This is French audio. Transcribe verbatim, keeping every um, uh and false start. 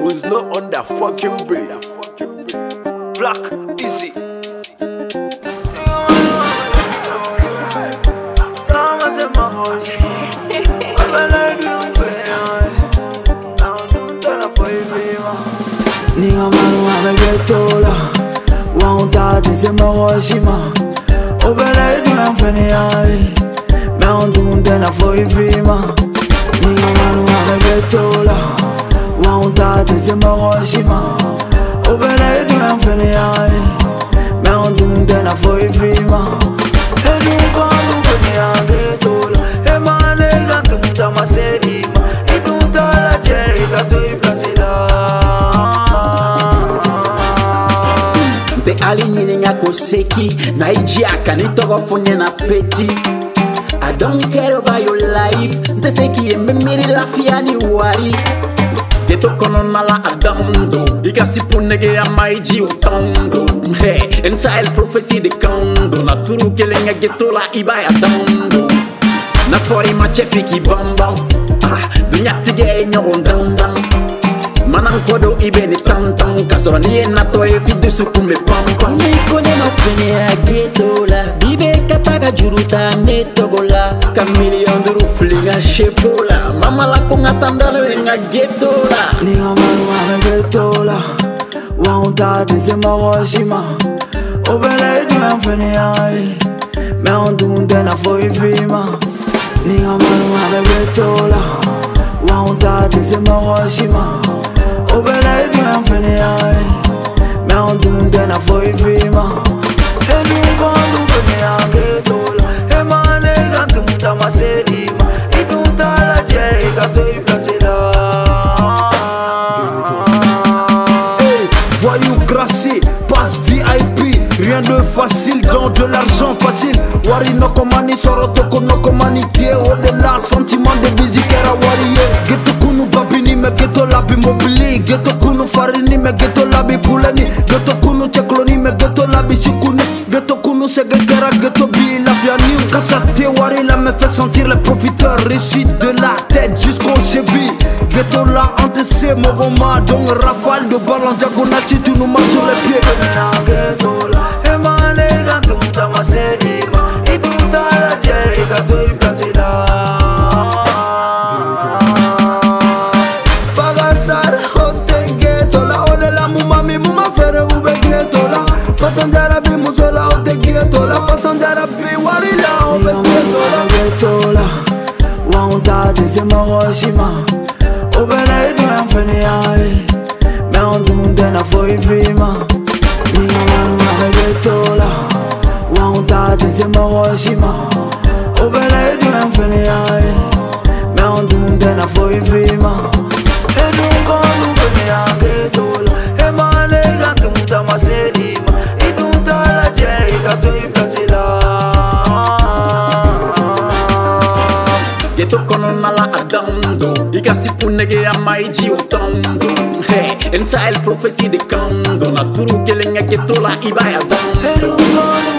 OUSNO on the fucking beat. Black, easy. Nigga manu ame ghetto la, wanta te se moroshima. Obele du enfene ai, me on tunte na foi fima. Nigga manu ame ghetto la, wanta te se moroshima. Obele du enfene ai, me on tunte na foi fima. E du kanu fene a ghetto la, e mane gantu muta maserima. E tunta la chei gato i frasila. Te alinye nga koseki na ijiaka ni togo fonye na peti. I don't care about your life. Te seki embe miri lafia ni wari. Ghetto kono nala adando. Ika sipu nege ya maiji utando. Hey, inside prophecy de kando. Na turu kelenga ghetto la iba ya dando. Na fori ma chefiki bambam. Ah, dunya tige nyoron dandan. Manan kodo ibe ni tantan. Kasoro ni nato e fidu sukume pam. Ni kone no fene a ghetto la. Bibe kataga juruta netogola. Ka million duru flinga shepola. Mama la konga tandalo nga ghetto la. Nigga manu ame ghetto la, wanta te se moroshima. Obele du enfene ai, me on tunte na foi fima. Nigga manu ame ghetto la, wanta te se moroshima. Obele du enfene ai, me on tunte na foi fima. E du kanu fene a ghetto la, e mane gantu muta maserima. E tunta la chei gato i frasila. Hey, voyou crassé, passe V I P. Rien de facile, dans de l'argent facile. Wari no komani, sorotoko no komani. Tie au-delà, sentiment de bizikera wariye. Ghetto kunu babini, me ghetto labi mobili. Ghetto kunu farini, me ghetto labi pulani. Ghetto kunu chekloni, me ghetto labi chikuni. Ghetto kunu segekera, ghetto bi la fiani. Kasate wari la me fait sentir les profiteurs. Réussite de la tête jusqu'au chevilles. Ghetto la hante c'est mon moment. Donc rafale de balles en diagonale si tu nous marches sur les pieds. Ghetto la, e mane gantu muta maserima. E tunta la chei gato i frasila. Pagasar hote ghetto la, ole la mumami muma fere ube ghetto la. Pasandara bi musola hote ghetto la, pasandara bi warila ube ghetto la. Ghetto la, wanta te se moroshima. Obele du enfene ai, me on tunte na foi fima. Nigga manu ame ghetto la, wanta te se moroshima. Obele du enfene ai, me on tunte na foi fima. E du kanu fene a ghetto la, e mane gantu muta maserima. E tunta la chei gato i frasila. Ghetto kono nala adando. Ika sipu nege ya maiji utando. Hey, inside prophecy de kando. Na turu kelenga ghetto la iba ya dando.